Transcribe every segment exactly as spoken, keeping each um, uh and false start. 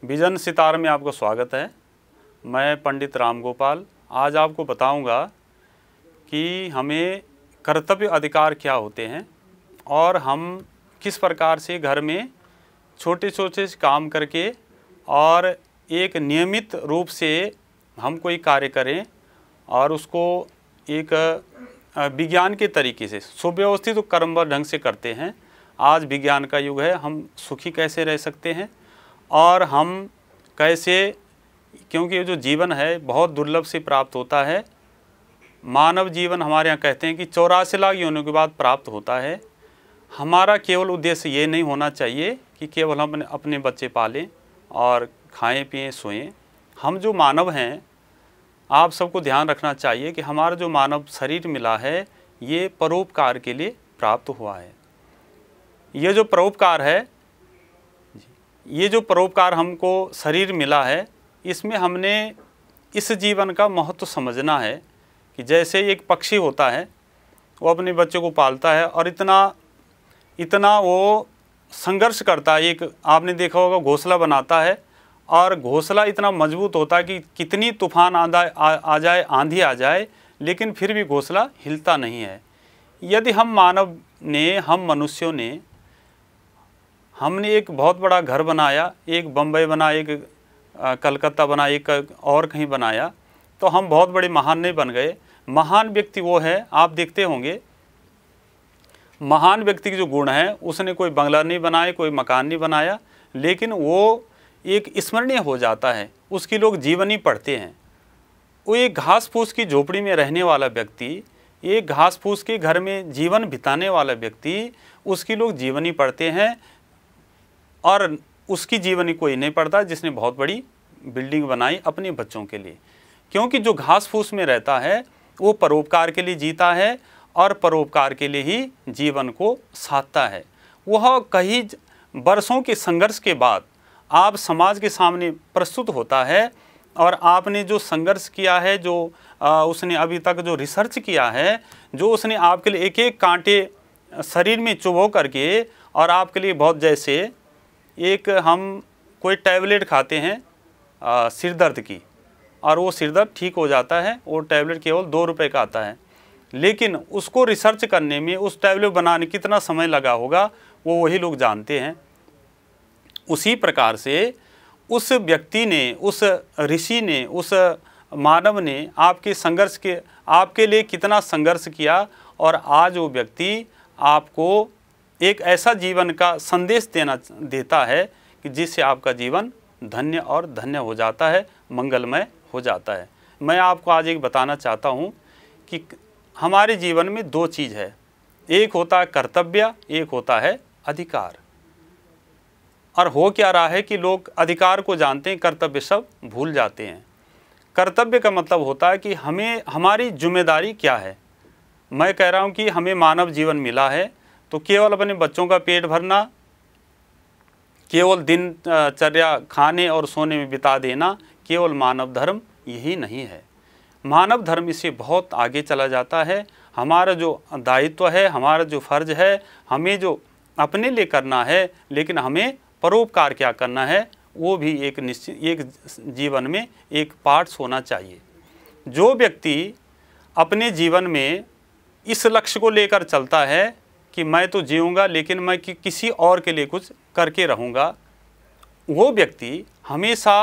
Vision sitar में आपका स्वागत है। मैं पंडित राम गोपाल आज आपको बताऊंगा कि हमें कर्तव्य अधिकार क्या होते हैं और हम किस प्रकार से घर में छोटे छोटे काम करके और एक नियमित रूप से हम कोई कार्य करें और उसको एक विज्ञान के तरीके से सुव्यवस्थित तो कर्मबद्ध ढंग से करते हैं। आज विज्ञान का युग है, हम सुखी कैसे रह सकते हैं और हम कैसे, क्योंकि ये जो जीवन है बहुत दुर्लभ से प्राप्त होता है। मानव जीवन हमारे यहाँ कहते हैं कि चौरासी लाख योनियों के बाद प्राप्त होता है। हमारा केवल उद्देश्य ये नहीं होना चाहिए कि केवल हम अपने अपने बच्चे पालें और खाएं पिएं सोएं। हम जो मानव हैं, आप सबको ध्यान रखना चाहिए कि हमारा जो मानव शरीर मिला है ये परोपकार के लिए प्राप्त हुआ है। ये जो परोपकार है, ये जो परोपकार हमको शरीर मिला है, इसमें हमने इस जीवन का महत्व समझना है कि जैसे एक पक्षी होता है, वो अपने बच्चों को पालता है और इतना इतना वो संघर्ष करता है। एक आपने देखा होगा घोंसला बनाता है और घोंसला इतना मजबूत होता है कि कितनी तूफान आंधा आ, आ जाए, आंधी आ जाए, लेकिन फिर भी घोंसला हिलता नहीं है। यदि हम मानव ने, हम मनुष्यों ने, हमने एक बहुत बड़ा घर बनाया, एक बम्बई बना, एक कलकत्ता बना, एक और कहीं बनाया, तो हम बहुत बड़े महान नहीं बन गए। महान व्यक्ति वो है, आप देखते होंगे, महान व्यक्ति के जो गुण हैं, उसने कोई बंगला नहीं बनाया, कोई मकान नहीं बनाया, लेकिन वो एक स्मरणीय हो जाता है, उसकी लोग जीवनी पढ़ते हैं। वो एक घास फूस की झोपड़ी में रहने वाला व्यक्ति, एक घास फूस के घर में जीवन बिताने वाला व्यक्ति, उसकी लोग जीवनी पढ़ते हैं और उसकी जीवनी कोई नहीं पढ़ता जिसने बहुत बड़ी बिल्डिंग बनाई अपने बच्चों के लिए। क्योंकि जो घास फूस में रहता है वो परोपकार के लिए जीता है और परोपकार के लिए ही जीवन को साधता है। वह कई वर्षों के संघर्ष के बाद आप समाज के सामने प्रस्तुत होता है और आपने जो संघर्ष किया है, जो आ, उसने अभी तक जो रिसर्च किया है, जो उसने आपके लिए एक एक कांटे शरीर में चुभो करके और आपके लिए बहुत, जैसे एक हम कोई टैबलेट खाते हैं आ, सिर दर्द की और वो सिर दर्द ठीक हो जाता है, वो टैबलेट केवल दो रुपए का आता है, लेकिन उसको रिसर्च करने में, उस टैबलेट बनाने कितना समय लगा होगा वो वही लोग जानते हैं। उसी प्रकार से उस व्यक्ति ने, उस ऋषि ने, उस मानव ने आपके संघर्ष के, आपके लिए कितना संघर्ष किया और आज वो व्यक्ति आपको एक ऐसा जीवन का संदेश देना देता है कि जिससे आपका जीवन धन्य और धन्य हो जाता है, मंगलमय हो जाता है। मैं आपको आज एक बताना चाहता हूँ कि हमारे जीवन में दो चीज़ है, एक होता है कर्तव्य, एक होता है अधिकार। और हो क्या रहा है कि लोग अधिकार को जानते हैं, कर्तव्य सब भूल जाते हैं। कर्तव्य का मतलब होता है कि हमें, हमारी जिम्मेदारी क्या है। मैं कह रहा हूँ कि हमें मानव जीवन मिला है तो केवल अपने बच्चों का पेट भरना, केवल दिनचर्या खाने और सोने में बिता देना केवल मानव धर्म यही नहीं है। मानव धर्म इससे बहुत आगे चला जाता है। हमारा जो दायित्व है, हमारा जो फर्ज है, हमें जो अपने लिए करना है, लेकिन हमें परोपकार क्या करना है, वो भी एक निश्चित, एक जीवन में एक पार्ट्स होना चाहिए। जो व्यक्ति अपने जीवन में इस लक्ष्य को लेकर चलता है कि मैं तो जीऊँगा लेकिन मैं कि, किसी और के लिए कुछ करके रहूँगा, वो व्यक्ति हमेशा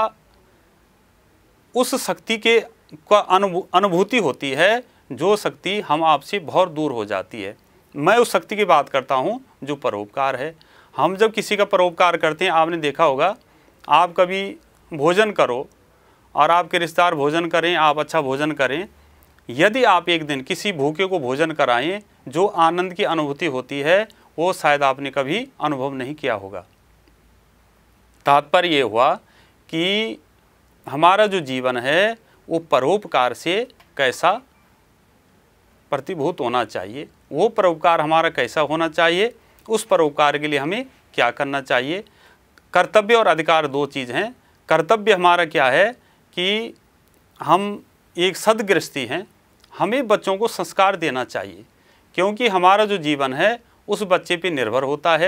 उस शक्ति के का अनुभू अनुभूति होती है जो शक्ति हम आपसे बहुत दूर हो जाती है। मैं उस शक्ति की बात करता हूँ जो परोपकार है। हम जब किसी का परोपकार करते हैं, आपने देखा होगा, आप कभी भोजन करो और आपके रिश्तेदार भोजन करें, आप अच्छा भोजन करें, यदि आप एक दिन किसी भूखे को भोजन कराएं, जो आनंद की अनुभूति होती है वो शायद आपने कभी अनुभव नहीं किया होगा। तात्पर्य ये हुआ कि हमारा जो जीवन है वो परोपकार से कैसा प्रतिभूत होना चाहिए, वो परोपकार हमारा कैसा होना चाहिए, उस परोपकार के लिए हमें क्या करना चाहिए। कर्तव्य और अधिकार दो चीज़ हैं। कर्तव्य हमारा क्या है कि हम एक सद्गृहस्थी हैं, हमें बच्चों को संस्कार देना चाहिए, क्योंकि हमारा जो जीवन है उस बच्चे पे निर्भर होता है।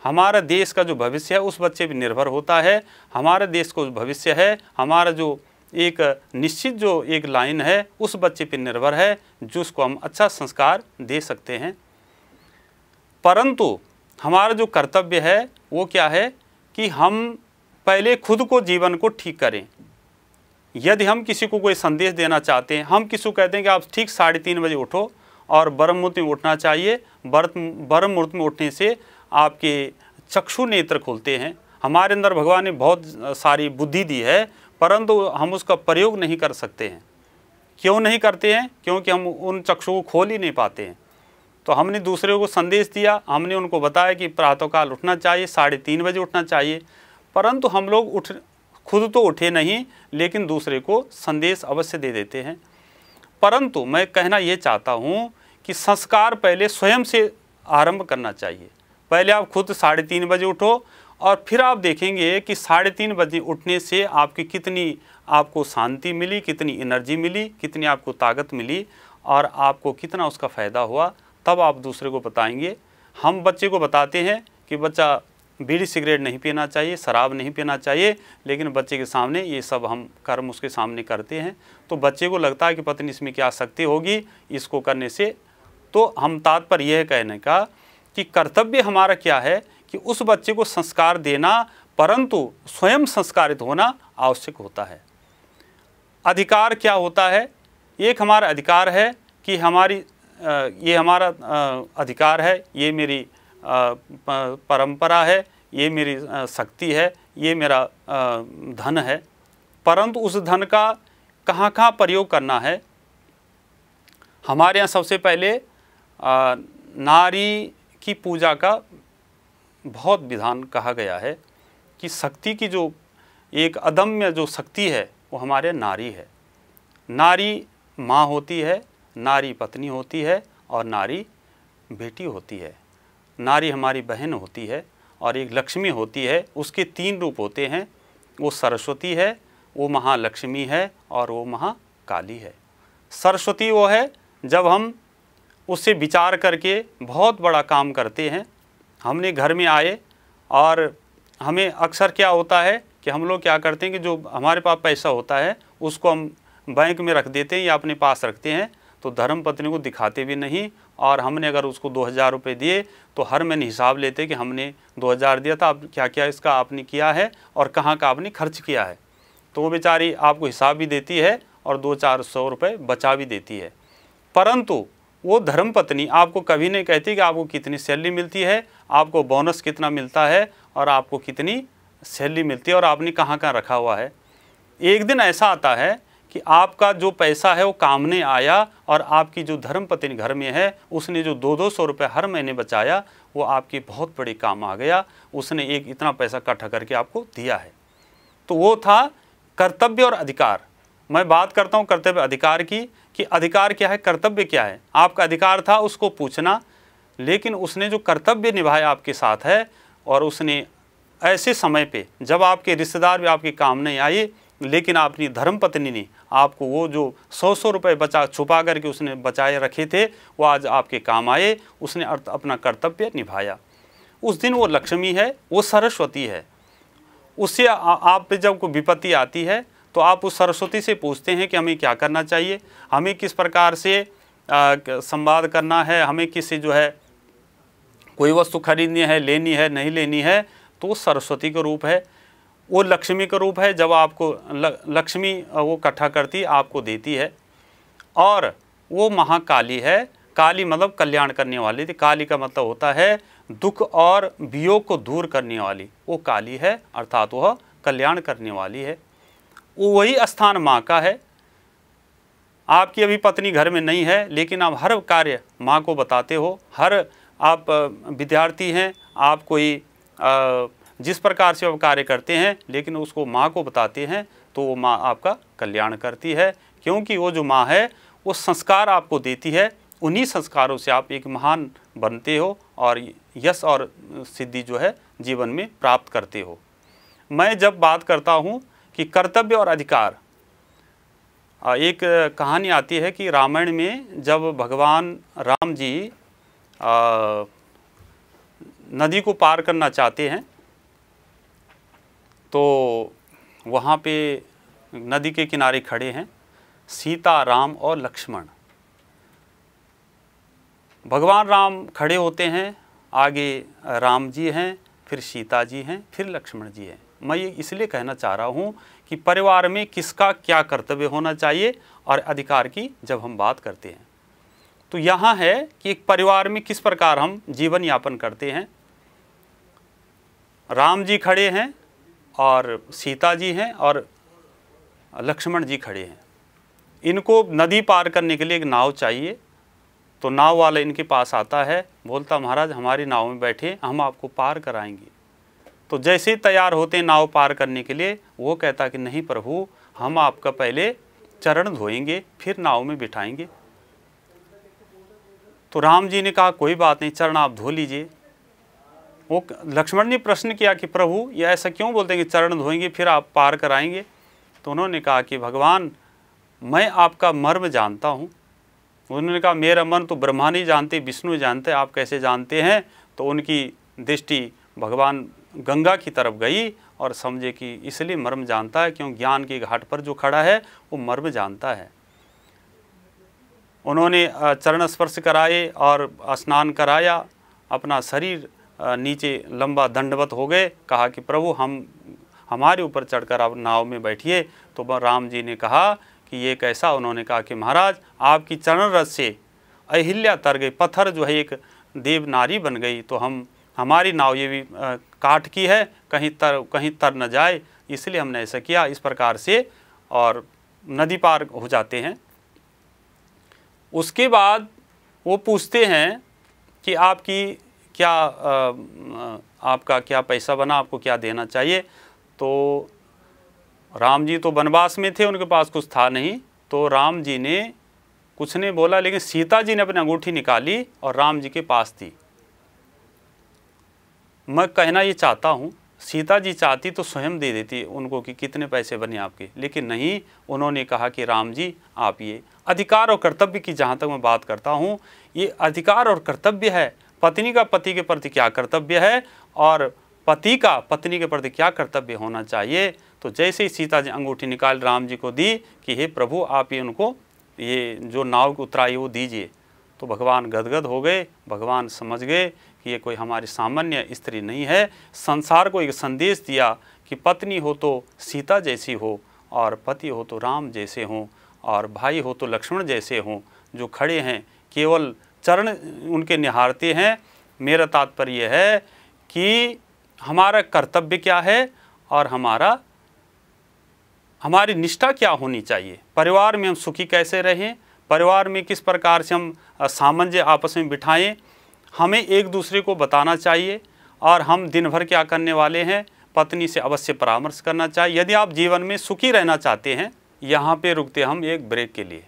हमारा देश का जो भविष्य है उस बच्चे पर निर्भर होता है। हमारे देश को भविष्य है, हमारा जो एक निश्चित जो एक लाइन है उस बच्चे पर निर्भर है जिसको हम अच्छा संस्कार दे सकते हैं। परंतु हमारा जो कर्तव्य है वो क्या है कि हम पहले खुद को, जीवन को ठीक करें। यदि हम किसी को कोई संदेश देना चाहते हैं, हम किसी को कहते हैं कि आप ठीक साढ़े तीन बजे उठो और ब्रह्म मुहूर्त में उठना चाहिए। ब्रह्म मुहूर्त में उठने से आपके चक्षु नेत्र खुलते हैं। हमारे अंदर भगवान ने बहुत सारी बुद्धि दी है, परंतु हम उसका प्रयोग नहीं कर सकते हैं। क्यों नहीं करते हैं? क्योंकि हम उन चक्षु को खोल ही नहीं पाते हैं। तो हमने दूसरे को संदेश दिया, हमने उनको बताया कि प्रातःकाल उठना चाहिए, साढ़े तीन बजे उठना चाहिए, परंतु हम लोग उठ खुद तो उठे नहीं, लेकिन दूसरे को संदेश अवश्य दे देते हैं। परंतु मैं कहना ये चाहता हूँ कि संस्कार पहले स्वयं से आरंभ करना चाहिए। पहले आप खुद साढ़े तीन बजे उठो और फिर आप देखेंगे कि साढ़े तीन बजे उठने से आपकी कितनी आपको शांति मिली, कितनी एनर्जी मिली, कितनी आपको ताकत मिली और आपको कितना उसका फ़ायदा हुआ। तब आप दूसरे को बताएंगे। हम बच्चे को बताते हैं कि बच्चा बीड़ी सिगरेट नहीं पीना चाहिए, शराब नहीं पीना चाहिए, लेकिन बच्चे के सामने ये सब हम कर्म उसके सामने करते हैं। तो बच्चे को लगता है कि पता नहीं इसमें क्या शक्ति होगी इसको करने से। तो हम तात्पर्य यह कहने का कि कर्तव्य हमारा क्या है कि उस बच्चे को संस्कार देना, परंतु स्वयं संस्कारित होना आवश्यक होता है। अधिकार क्या होता है? एक हमारा अधिकार है कि हमारी ये हमारा अधिकार है, ये मेरी परंपरा है, ये मेरी शक्ति है, ये मेरा धन है। परंतु उस धन का कहाँ कहाँ प्रयोग करना है? हमारे यहाँ सबसे पहले नारी की पूजा का बहुत विधान कहा गया है कि शक्ति की जो एक अदम्य जो शक्ति है वो हमारे नारी है। नारी माँ होती है, नारी पत्नी होती है और नारी बेटी होती है। नारी हमारी बहन होती है और एक लक्ष्मी होती है। उसके तीन रूप होते हैं, वो सरस्वती है, वो महालक्ष्मी है और वो महाकाली है। सरस्वती वो है जब हम उससे विचार करके बहुत बड़ा काम करते हैं। हमने घर में आए और हमें अक्सर क्या होता है कि हम लोग क्या करते हैं कि जो हमारे पास पैसा होता है उसको हम बैंक में रख देते हैं या अपने पास रखते हैं, तो धर्म पत्नी को दिखाते भी नहीं। और हमने अगर उसको दो हज़ार रुपये दिए तो हर महीने हिसाब लेते कि हमने दो हज़ार दिया था, अब क्या क्या इसका आपने किया है और कहाँ का आपने खर्च किया है। तो वो बेचारी आपको हिसाब भी देती है और दो चार सौ रुपये बचा भी देती है। परंतु वो धर्म पत्नी आपको कभी नहीं कहती कि आपको कितनी सैलरी मिलती है, आपको बोनस कितना मिलता है और आपको कितनी सैलरी मिलती है और आपने कहाँ कहाँ रखा हुआ है। एक दिन ऐसा आता है कि आपका जो पैसा है वो काम नहीं आया और आपकी जो धर्म पत्नी घर में है उसने जो दो दो सौ रुपये हर महीने बचाया वो आपके बहुत बड़े काम आ गया। उसने एक इतना पैसा इकट्ठा करके आपको दिया है। तो वो था कर्तव्य और अधिकार। मैं बात करता हूँ कर्तव्य अधिकार की कि अधिकार क्या है, कर्तव्य क्या है। आपका अधिकार था उसको पूछना, लेकिन उसने जो कर्तव्य निभाया आपके साथ है और उसने ऐसे समय पे जब आपके रिश्तेदार भी आपके काम नहीं आए, लेकिन अपनी धर्म पत्नी ने आपको वो जो सौ सौ रुपये बचा छुपा करके उसने बचाए रखे थे वो आज आपके काम आए। उसने अपना कर्तव्य निभाया। उस दिन वो लक्ष्मी है, वो सरस्वती है। उससे आप पे जब कोई विपत्ति आती है तो आप उस सरस्वती से पूछते हैं कि हमें क्या करना चाहिए, हमें किस प्रकार से संवाद करना है, हमें किससे जो है कोई वस्तु खरीदनी है, लेनी है, नहीं लेनी है। तो वो सरस्वती का रूप है, वो लक्ष्मी का रूप है। जब आपको लक्ष्मी वो इकट्ठा करती आपको देती है। और वो महाकाली है। काली मतलब कल्याण करने वाली थी। काली का मतलब होता है दुख और वियोग को दूर करने वाली, वो काली है, अर्थात वह कल्याण करने वाली है। वो वही स्थान माँ का है। आपकी अभी पत्नी घर में नहीं है, लेकिन आप हर कार्य माँ को बताते हो। हर आप विद्यार्थी हैं, आप कोई जिस प्रकार से आप कार्य करते हैं, लेकिन उसको माँ को बताते हैं तो वो माँ आपका कल्याण करती है। क्योंकि वो जो माँ है वो संस्कार आपको देती है। उन्हीं संस्कारों से आप एक महान बनते हो और यश और सिद्धि जो है जीवन में प्राप्त करते हो। मैं जब बात करता हूँ कि कर्तव्य और अधिकार, एक कहानी आती है कि रामायण में जब भगवान राम जी नदी को पार करना चाहते हैं तो वहाँ पे नदी के किनारे खड़े हैं सीता, राम और लक्ष्मण। भगवान राम खड़े होते हैं, आगे राम जी हैं, फिर सीता जी हैं, फिर लक्ष्मण जी हैं। मैं ये इसलिए कहना चाह रहा हूँ कि परिवार में किसका क्या कर्तव्य होना चाहिए और अधिकार की जब हम बात करते हैं तो यहाँ है कि एक परिवार में किस प्रकार हम जीवन यापन करते हैं। राम जी खड़े हैं और सीता जी हैं और लक्ष्मण जी खड़े हैं। इनको नदी पार करने के लिए एक नाव चाहिए। तो नाव वाला इनके पास आता है, बोलता महाराज हमारी नाव में बैठे, हम आपको पार कराएंगे। तो जैसे ही तैयार होते हैं नाव पार करने के लिए, वो कहता कि नहीं प्रभु, हम आपका पहले चरण धोएंगे फिर नाव में बिठाएंगे। तो राम जी ने कहा कोई बात नहीं, चरण आप धो लीजिए। वो लक्ष्मण ने प्रश्न किया कि प्रभु ये ऐसा क्यों बोलते हैं कि चरण धोएंगे फिर आप पार कराएंगे। तो उन्होंने कहा कि भगवान मैं आपका मर्म जानता हूँ। उन्होंने कहा मेरा मन तो ब्रह्मा नहीं जानते, विष्णु जानते, आप कैसे जानते हैं। तो उनकी दृष्टि भगवान गंगा की तरफ गई और समझे कि इसलिए मर्म जानता है क्यों ज्ञान के घाट पर जो खड़ा है वो मर्म जानता है। उन्होंने चरण स्पर्श कराए और स्नान कराया, अपना शरीर नीचे लंबा दंडवत हो गए। कहा कि प्रभु हम हमारे ऊपर चढ़कर आप नाव में बैठिए। तो राम जी ने कहा कि ये कैसा। उन्होंने कहा कि महाराज आपकी चरण रस से अहिल्या तर गई, पत्थर जो है एक देव नारी बन गई। तो हम हमारी नाव ये भी आ, काठ की है, कहीं तर कहीं तर न जाए, इसलिए हमने ऐसा किया। इस प्रकार से और नदी पार हो जाते हैं। उसके बाद वो पूछते हैं कि आपकी क्या आ, आपका क्या पैसा बना, आपको क्या देना चाहिए। तो राम जी तो वनवास में थे, उनके पास कुछ था नहीं। तो राम जी ने कुछ नहीं बोला, लेकिन सीता जी ने अपनी अंगूठी निकाली और राम जी के पास दी। मैं कहना ये चाहता हूँ, सीता जी चाहती तो स्वयं दे देती उनको कि कितने पैसे बने आपके, लेकिन नहीं, उन्होंने कहा कि राम जी आप ये अधिकार और कर्तव्य की जहाँ तक मैं बात करता हूँ, ये अधिकार और कर्तव्य है। पत्नी का पति के प्रति क्या कर्तव्य है और पति का पत्नी के प्रति क्या कर्तव्य होना चाहिए। तो जैसे ही सीता जी अंगूठी निकाल राम जी को दी कि हे प्रभु आप ये उनको ये जो नाव उतराई वो दीजिए। तो भगवान गदगद हो गए। भगवान समझ गए कि ये कोई हमारी सामान्य स्त्री नहीं है। संसार को एक संदेश दिया कि पत्नी हो तो सीता जैसी हो और पति हो तो राम जैसे हों और भाई हो तो लक्ष्मण जैसे हों, जो खड़े हैं केवल चरण उनके निहारते हैं। मेरा तात्पर्य है कि हमारा कर्तव्य क्या है और हमारा हमारी निष्ठा क्या होनी चाहिए। परिवार में हम सुखी कैसे रहें, परिवार में किस प्रकार से हम सामंजस्य आपस में बिठाएं, हमें एक दूसरे को बताना चाहिए। और हम दिन भर क्या करने वाले हैं, पत्नी से अवश्य परामर्श करना चाहिए यदि आप जीवन में सुखी रहना चाहते हैं। यहाँ पे रुकते हम एक ब्रेक के लिए।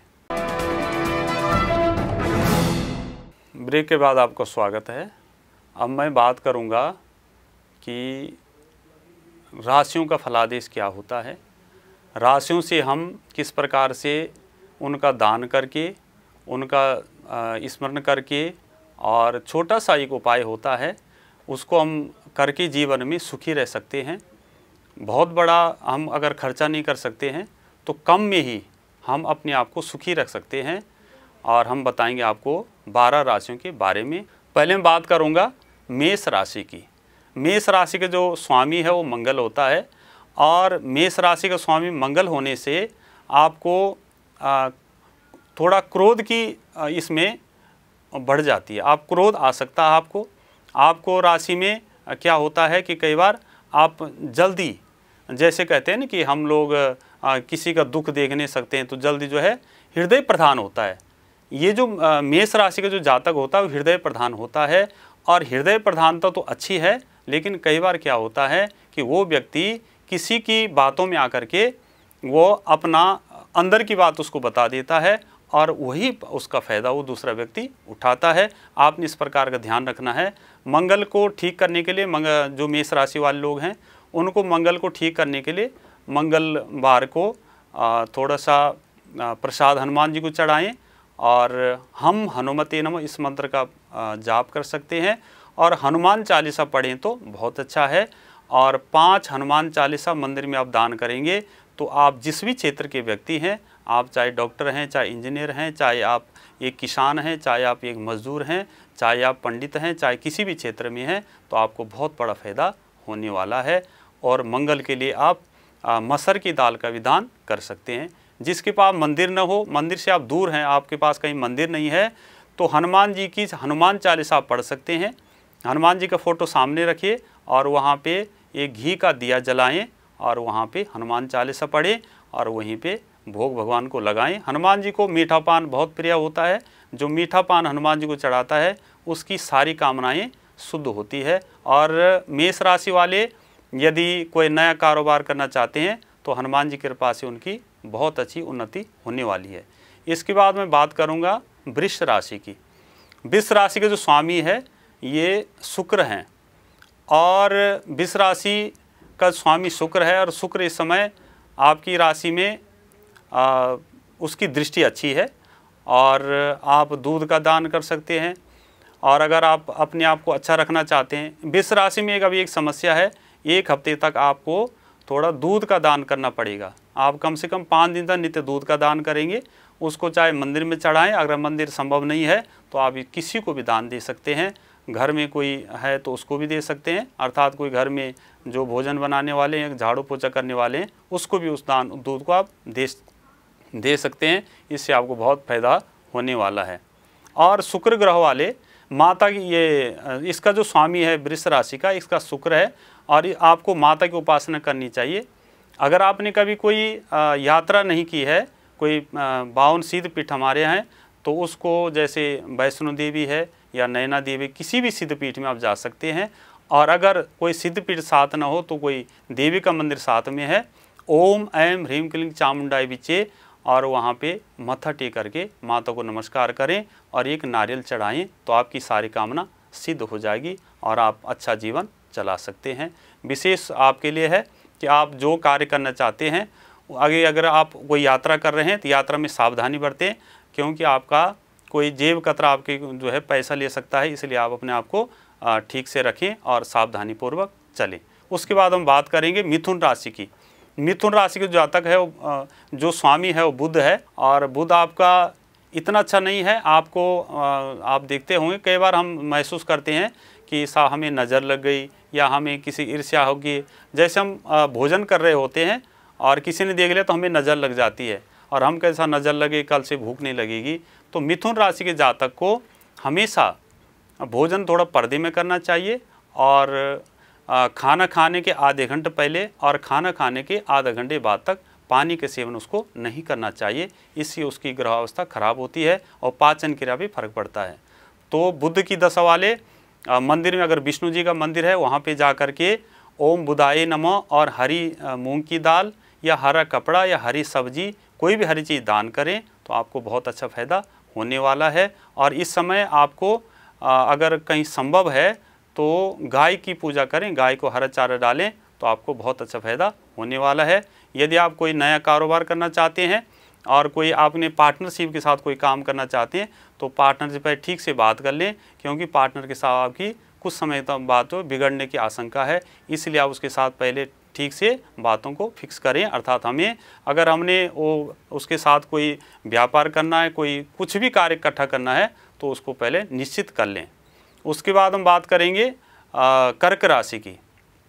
ब्रेक के बाद आपका स्वागत है। अब मैं बात करूँगा कि राशियों का फलादेश क्या होता है, राशियों से हम किस प्रकार से उनका दान करके, उनका स्मरण करके, और छोटा सा एक उपाय होता है उसको हम करके जीवन में सुखी रह सकते हैं। बहुत बड़ा हम अगर खर्चा नहीं कर सकते हैं तो कम में ही हम अपने आप को सुखी रख सकते हैं। और हम बताएंगे आपको बारह राशियों के बारे में। पहले मैं बात करूंगा मेष राशि की। मेष राशि के जो स्वामी है वो मंगल होता है और मेष राशि का स्वामी मंगल होने से आपको आ, थोड़ा क्रोध की इसमें बढ़ जाती है। आप क्रोध आ सकता है आपको आपको राशि में क्या होता है कि कई बार आप जल्दी, जैसे कहते हैं ना कि हम लोग आ, किसी का दुख देख नहीं सकते हैं तो जल्दी जो है हृदय प्रधान होता है। ये जो मेष राशि का जो जातक होता है वो हृदय प्रधान होता है। और हृदय प्रधानता तो अच्छी है, लेकिन कई बार क्या होता है कि वो व्यक्ति किसी की बातों में आकर के वो अपना अंदर की बात उसको बता देता है और वही उसका फ़ायदा वो दूसरा व्यक्ति उठाता है। आपने इस प्रकार का ध्यान रखना है। मंगल को ठीक करने के लिए मंगल जो मेष राशि वाले लोग हैं उनको मंगल को ठीक करने के लिए मंगलवार को थोड़ा सा प्रसाद हनुमान जी को चढ़ाएं और हम हनुमते नमः इस मंत्र का जाप कर सकते हैं। और हनुमान चालीसा पढ़ें तो बहुत अच्छा है। और पाँच हनुमान चालीसा मंदिर में आप दान करेंगे तो आप जिस भी क्षेत्र के व्यक्ति हैं, आप चाहे डॉक्टर हैं, चाहे इंजीनियर हैं, चाहे आप एक किसान हैं, चाहे आप एक मजदूर हैं, चाहे आप पंडित हैं, चाहे किसी भी क्षेत्र में हैं, तो आपको बहुत बड़ा फ़ायदा होने वाला है। और मंगल के लिए आप आ, मसर की दाल का भी दान कर सकते हैं। जिसके पास मंदिर न हो, मंदिर से आप दूर हैं, आपके पास कहीं मंदिर नहीं है, तो हनुमान जी की हनुमान चालीसा पढ़ सकते हैं। हनुमान जी का फ़ोटो सामने रखिए और वहाँ पे एक घी का दिया जलाएं और वहाँ पे हनुमान चालीसा पढ़ें और वहीं पे भोग भगवान को लगाएं। हनुमान जी को मीठा पान बहुत प्रिय होता है। जो मीठा पान हनुमान जी को चढ़ाता है उसकी सारी कामनाएं शुद्ध होती है। और मेष राशि वाले यदि कोई नया कारोबार करना चाहते हैं तो हनुमान जी की कृपा से उनकी बहुत अच्छी उन्नति होने वाली है। इसके बाद मैं बात करूंगा वृष राशि की। वृष राशि के जो स्वामी है ये शुक्र हैं और वृष राशि का स्वामी शुक्र है और शुक्र इस समय आपकी राशि में आ, उसकी दृष्टि अच्छी है और आप दूध का दान कर सकते हैं। और अगर आप अपने आप को अच्छा रखना चाहते हैं, वृष राशि में एक अभी एक समस्या है, एक हफ्ते तक आपको थोड़ा दूध का दान करना पड़ेगा। आप कम से कम पाँच दिन तक नित्य दूध का दान करेंगे, उसको चाहे मंदिर में चढ़ाएं, अगर मंदिर संभव नहीं है तो आप किसी को भी दान दे सकते हैं। घर में कोई है तो उसको भी दे सकते हैं, अर्थात कोई घर में जो भोजन बनाने वाले हैं, झाड़ू पोछा करने वाले हैं, उसको भी उस दान दूध को आप दे दे सकते हैं। इससे आपको बहुत फ़ायदा होने वाला है। और शुक्र ग्रह वाले माता की ये इसका जो स्वामी है वृष राशि का, इसका शुक्र है और आपको माता की उपासना करनी चाहिए। अगर आपने कभी कोई यात्रा नहीं की है, कोई बावन सिद्ध पीठ हमारे यहाँ हैं, तो उसको जैसे वैष्णो देवी है या नैना देवी, किसी भी सिद्ध पीठ में आप जा सकते हैं। और अगर कोई सिद्ध पीठ साथ ना हो तो कोई देवी का मंदिर साथ में है, ओम ऐम ह्रीम क्लीं चामुंडाई बिचे, और वहाँ पे मत्था टेक करके माता को नमस्कार करें और एक नारियल चढ़ाएं तो आपकी सारी कामना सिद्ध हो जाएगी और आप अच्छा जीवन चला सकते हैं। विशेष आपके लिए है कि आप जो कार्य करना चाहते हैं, आगे अगर आप कोई यात्रा कर रहे हैं तो यात्रा में सावधानी बरतें, क्योंकि आपका कोई जेब कतरा आपके जो है पैसा ले सकता है, इसलिए आप अपने आप को ठीक से रखें और सावधानीपूर्वक चलें। उसके बाद हम बात करेंगे मिथुन राशि की। मिथुन राशि के जो जातक है वो जो स्वामी है वो बुध है और बुध आपका इतना अच्छा नहीं है। आपको आप देखते होंगे कई बार हम महसूस करते हैं कि सा हमें नज़र लग गई या हमें किसी ईर्ष्या होगी। जैसे हम भोजन कर रहे होते हैं और किसी ने देख लिया तो हमें नज़र लग जाती है और हम कैसा नज़र लगे कल से भूख नहीं लगेगी। तो मिथुन राशि के जातक को हमेशा भोजन थोड़ा पर्दे में करना चाहिए और खाना खाने के आधे घंटे पहले और खाना खाने के आधा घंटे बाद तक पानी के सेवन उसको नहीं करना चाहिए। इससे उसकी ग्रह अवस्था खराब होती है और पाचन क्रिया भी फर्क पड़ता है। तो बुध की दशा वाले मंदिर में, अगर विष्णु जी का मंदिर है वहाँ पे जा कर के ओम बुधाय नमः और हरी मूंग की दाल या हरा कपड़ा या हरी सब्जी, कोई भी हरी चीज़ दान करें तो आपको बहुत अच्छा फ़ायदा होने वाला है। और इस समय आपको अगर कहीं संभव है तो गाय की पूजा करें, गाय को हरा चारा डालें तो आपको बहुत अच्छा फ़ायदा होने वाला है। यदि आप कोई नया कारोबार करना चाहते हैं और कोई आपने पार्टनरशिप के साथ कोई काम करना चाहते हैं तो पार्टनरशिप पर ठीक से बात कर लें, क्योंकि पार्टनर के साथ आपकी कुछ समय तक बात हो बिगड़ने की आशंका है। इसलिए आप उसके साथ पहले ठीक से बातों को फिक्स करें। अर्थात हमें अगर हमने वो उसके साथ कोई व्यापार करना है, कोई कुछ भी कार्य इकट्ठा करना है तो उसको पहले निश्चित कर लें। उसके बाद हम बात करेंगे कर्क राशि की।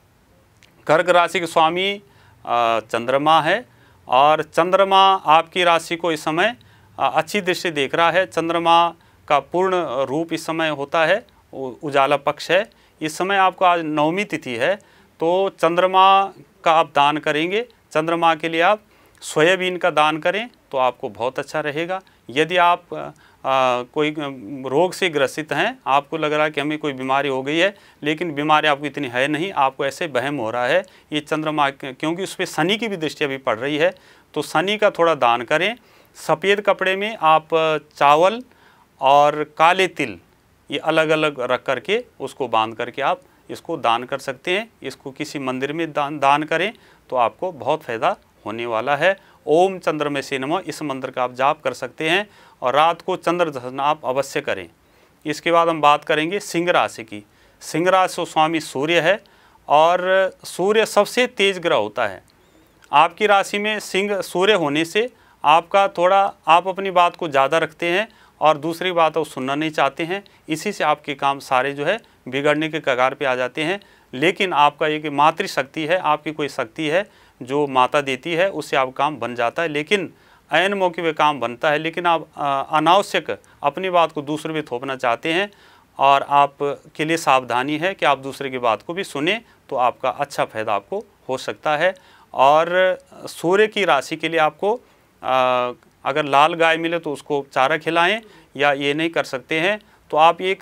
कर्क राशि के स्वामी चंद्रमा है और चंद्रमा आपकी राशि को इस समय अच्छी दृष्टि देख रहा है। चंद्रमा का पूर्ण रूप इस समय होता है, उजाला पक्ष है। इस समय आपको आज नवमी तिथि है तो चंद्रमा का आप दान करेंगे। चंद्रमा के लिए आप सोयाबीन का दान करें तो आपको बहुत अच्छा रहेगा। यदि आप आ, कोई रोग से ग्रसित हैं, आपको लग रहा है कि हमें कोई बीमारी हो गई है, लेकिन बीमारी आपको इतनी है नहीं, आपको ऐसे वहम हो रहा है, ये चंद्रमा क्योंकि उस पर शनि की भी दृष्टि अभी पड़ रही है, तो शनि का थोड़ा दान करें। सफ़ेद कपड़े में आप चावल और काले तिल ये अलग अलग रख करके उसको बांध करके आप इसको दान कर सकते हैं। इसको किसी मंदिर में दान दान करें तो आपको बहुत फ़ायदा होने वाला है। ओम चंद्रमय से नमः इस मंत्र का आप जाप कर सकते हैं और रात को चंद्र दर्शन आप अवश्य करें। इसके बाद हम बात करेंगे सिंह राशि की। सिंह राशि स्वामी सूर्य है और सूर्य सबसे तेज ग्रह होता है। आपकी राशि में सिंह सूर्य होने से आपका थोड़ा आप अपनी बात को ज़्यादा रखते हैं और दूसरी बात वो सुनना नहीं चाहते हैं, इसी से आपके काम सारे जो है बिगड़ने के कगार पे आ जाते हैं। लेकिन आपका एक मातृशक्ति है, आपकी कोई शक्ति है जो माता देती है, उससे आप काम बन जाता है। लेकिन ऐन मौके पे काम बनता है, लेकिन आप अनावश्यक अपनी बात को दूसरे पे थोपना चाहते हैं और आप के लिए सावधानी है कि आप दूसरे की बात को भी सुने तो आपका अच्छा फायदा आपको हो सकता है। और सूर्य की राशि के लिए आपको आ, अगर लाल गाय मिले तो उसको चारा खिलाएं, या ये नहीं कर सकते हैं तो आप एक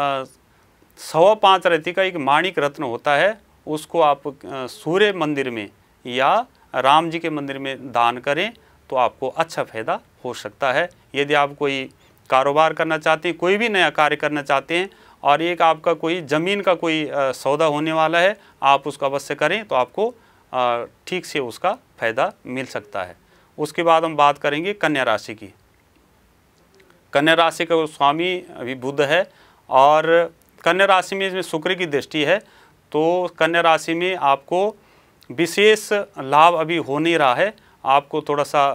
सवा पाँच रत्ती का एक माणिक रत्न होता है, उसको आप सूर्य मंदिर में या राम जी के मंदिर में दान करें तो आपको अच्छा फायदा हो सकता है। यदि आप कोई कारोबार करना चाहते हैं, कोई भी नया कार्य करना चाहते हैं और एक आपका कोई ज़मीन का कोई सौदा होने वाला है, आप उसका अवश्य करें तो आपको ठीक से उसका फ़ायदा मिल सकता है। उसके बाद हम बात करेंगे कन्या राशि की। कन्या राशि का स्वामी अभी बुध है और कन्या राशि में इसमें शुक्र की दृष्टि है, तो कन्या राशि में आपको विशेष लाभ अभी हो नहीं रहा है, आपको थोड़ा सा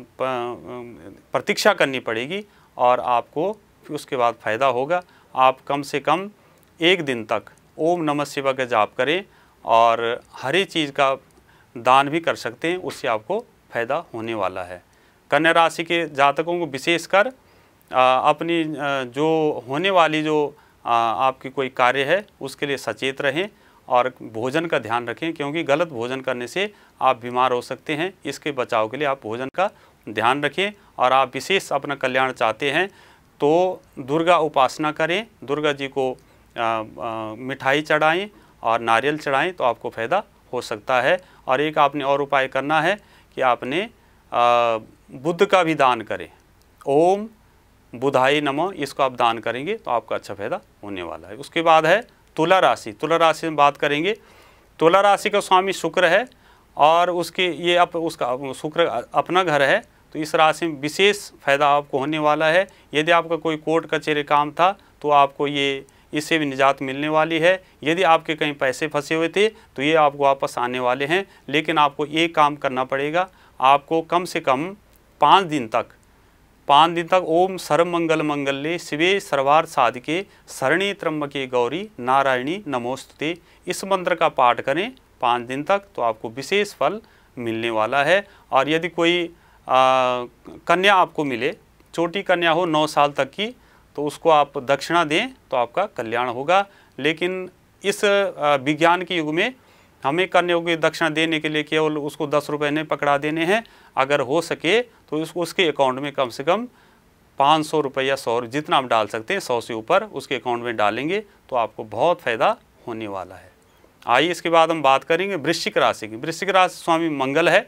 प्रतीक्षा करनी पड़ेगी और आपको उसके बाद फ़ायदा होगा। आप कम से कम एक दिन तक ओम नमः शिवाय का जाप करें और हर एक चीज़ का दान भी कर सकते हैं, उससे आपको फ़ायदा होने वाला है। कन्या राशि के जातकों को विशेषकर अपनी जो होने वाली जो आपकी कोई कार्य है उसके लिए सचेत रहें और भोजन का ध्यान रखें, क्योंकि गलत भोजन करने से आप बीमार हो सकते हैं। इसके बचाव के लिए आप भोजन का ध्यान रखें और आप विशेष अपना कल्याण चाहते हैं तो दुर्गा उपासना करें, दुर्गा जी को मिठाई चढ़ाएं और नारियल चढ़ाएं तो आपको फ़ायदा हो सकता है। और एक आपने और उपाय करना है कि आपने बुद्ध का भी दान करें, ओम बुधाई नमः, इसको आप दान करेंगे तो आपका अच्छा फ़ायदा होने वाला है। उसके बाद है तुला राशि। तुला राशि में बात करेंगे। तुला राशि का स्वामी शुक्र है और उसके ये अप उसका शुक्र अपना घर है, तो इस राशि में विशेष फ़ायदा आपको होने वाला है। यदि आपका कोई कोर्ट कचहरी काम था तो आपको ये इससे भी निजात मिलने वाली है। यदि आपके कहीं पैसे फंसे हुए थे तो ये आपको वापस आने वाले हैं। लेकिन आपको एक काम करना पड़ेगा, आपको कम से कम पाँच दिन तक पाँच दिन तक ओम सर्वमंगल मंगल्ये शिवे सर्वार्थ साधिके शरणे त्र्यंबके गौरी नारायणी नमोस्तुते, इस मंत्र का पाठ करें पाँच दिन तक तो आपको विशेष फल मिलने वाला है। और यदि कोई आ, कन्या आपको मिले, छोटी कन्या हो नौ साल तक की, तो उसको आप दक्षिणा दें तो आपका कल्याण होगा। लेकिन इस विज्ञान के युग में हमें कन्या को दक्षिणा देने के लिए केवल उसको दस रुपये नहीं पकड़ा देने हैं, अगर हो सके तो उसको उसके अकाउंट में कम से कम पाँच सौ रुपये या सौ जितना आप डाल सकते हैं, सौ से ऊपर उसके अकाउंट में डालेंगे तो आपको बहुत फ़ायदा होने वाला है। आइए इसके बाद हम बात करेंगे वृश्चिक राशि की। वृश्चिक राशि स्वामी मंगल है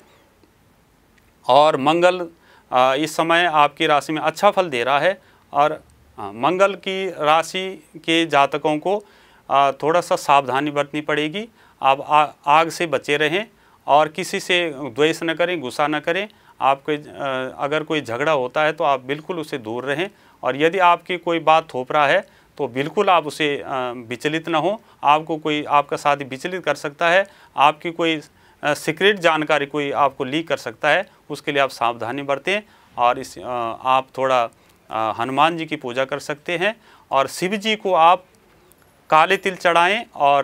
और मंगल इस समय आपकी राशि में अच्छा फल दे रहा है। और मंगल की राशि के जातकों को थोड़ा सा सावधानी बरतनी पड़ेगी। आप आग से बचे रहें और किसी से द्वेष न करें, गुस्सा न करें। आपके अगर कोई झगड़ा होता है तो आप बिल्कुल उससे दूर रहें, और यदि आपकी कोई बात थोप रहा है तो बिल्कुल आप उसे विचलित न हो। आपको कोई आपका साथी विचलित कर सकता है, आपकी कोई सीक्रेट जानकारी कोई आपको लीक कर सकता है, उसके लिए आप सावधानी बरतें। और इस आप थोड़ा हनुमान जी की पूजा कर सकते हैं और शिव जी को आप काले तिल चढ़ाएं और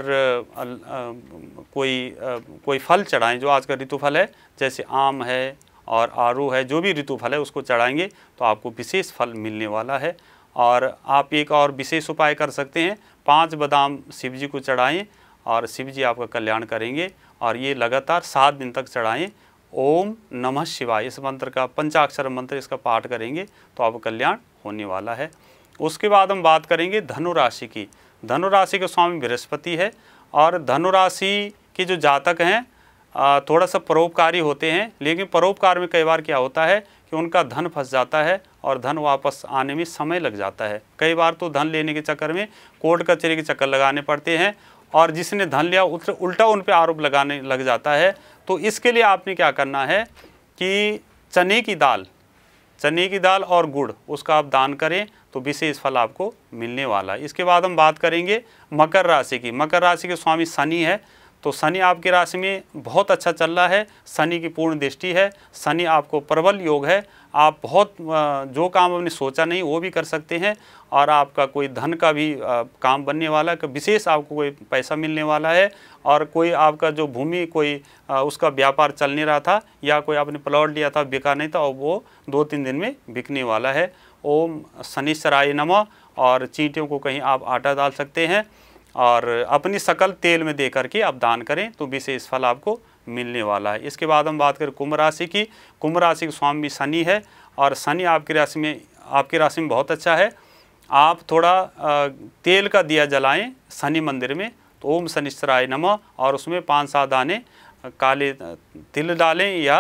कोई कोई फल चढ़ाएं जो आज का ऋतु फल है, जैसे आम है और आड़ू है, जो भी ऋतु फल है उसको चढ़ाएंगे तो आपको विशेष फल मिलने वाला है। और आप एक और विशेष उपाय कर सकते हैं, पांच बादाम शिव जी को चढ़ाएं और शिव जी आपका कल्याण करेंगे। और ये लगातार सात दिन तक चढ़ाएं। ओम नमः शिवाय इस मंत्र का पंचाक्षर मंत्र इसका पाठ करेंगे तो आपका कल्याण होने वाला है। उसके बाद हम बात करेंगे धनु राशि की। धनु राशि के स्वामी बृहस्पति है और धनु राशि के जो जातक हैं थोड़ा सा परोपकारी होते हैं, लेकिन परोपकार में कई बार क्या होता है कि उनका धन फंस जाता है और धन वापस आने में समय लग जाता है। कई बार तो धन लेने के चक्कर में कोर्ट कचहरी के चक्कर लगाने पड़ते हैं और जिसने धन लिया उल्टा उन पर आरोप लगाने लग जाता है। तो इसके लिए आपने क्या करना है कि चने की दाल चने की दाल और गुड़ उसका आप दान करें तो विशेष फल आपको मिलने वाला है। इसके बाद हम बात करेंगे मकर राशि की। मकर राशि के स्वामी शनि है, तो शनि आपकी राशि में बहुत अच्छा चल रहा है, शनि की पूर्ण दृष्टि है, शनि आपको प्रबल योग है। आप बहुत जो काम आपने सोचा नहीं वो भी कर सकते हैं, और आपका कोई धन का भी काम बनने वाला है, विशेष आपको कोई पैसा मिलने वाला है, और कोई आपका जो भूमि कोई उसका व्यापार चल नहीं रहा था या कोई आपने प्लॉट लिया था बिका नहीं था, और वो दो तीन दिन में बिकने वाला है। ओम शनिश्चराय नमः। और चींटियों को कहीं आप आटा डाल सकते हैं और अपनी शकल तेल में दे करके आप दान करें तो विशेष फल आपको मिलने वाला है। इसके बाद हम बात करें कुंभ राशि की। कुंभ राशि के स्वामी शनि है, और शनि आपकी राशि में आपकी राशि में बहुत अच्छा है। आप थोड़ा तेल का दिया जलाएं शनि मंदिर में, तो ओम शनिश्चराय नमः, और उसमें पाँच सात दाने काले तिल डालें या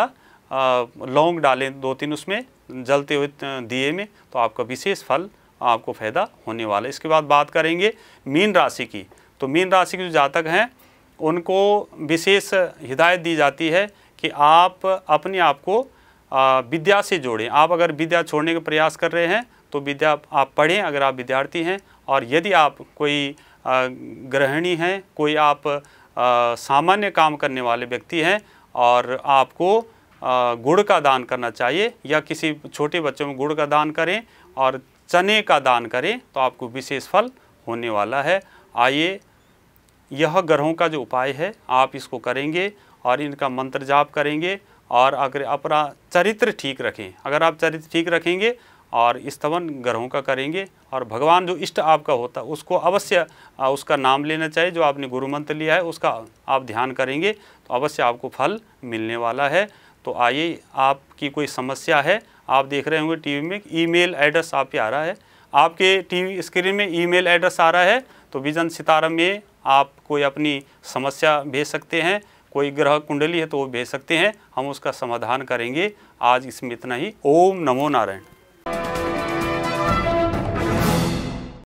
लौंग डालें दो तीन उसमें जलते हुए दिए में, तो आपका विशेष फल आपको फ़ायदा होने वाला है। इसके बाद बात करेंगे मीन राशि की। तो मीन राशि के जो जातक हैं उनको विशेष हिदायत दी जाती है कि आप अपने आप को विद्या से जोड़ें। आप अगर विद्या छोड़ने का प्रयास कर रहे हैं तो विद्या आप पढ़ें अगर आप विद्यार्थी हैं, और यदि आप कोई गृहिणी हैं, कोई आप सामान्य काम करने वाले व्यक्ति हैं और आपको गुड़ का दान करना चाहिए, या किसी छोटे बच्चों में गुड़ का दान करें और चने का दान करें तो आपको विशेष फल होने वाला है। आइए, यह ग्रहों का जो उपाय है आप इसको करेंगे और इनका मंत्र जाप करेंगे, और अगर अपना चरित्र ठीक रखें, अगर आप चरित्र ठीक रखेंगे और स्तवन ग्रहों का करेंगे, और भगवान जो इष्ट आपका होता है उसको अवश्य उसका नाम लेना चाहिए, जो आपने गुरु मंत्र लिया है उसका आप ध्यान करेंगे तो अवश्य आपको फल मिलने वाला है। तो आइए, आपकी कोई समस्या है, आप देख रहे होंगे टीवी में ईमेल एड्रेस आप पे आ रहा है, आपके टीवी स्क्रीन में ईमेल एड्रेस आ रहा है, तो विजन सितारा में आप कोई अपनी समस्या भेज सकते हैं, कोई ग्रह कुंडली है तो वो भेज सकते हैं, हम उसका समाधान करेंगे। आज इसमें इतना ही। ओम नमो नारायण।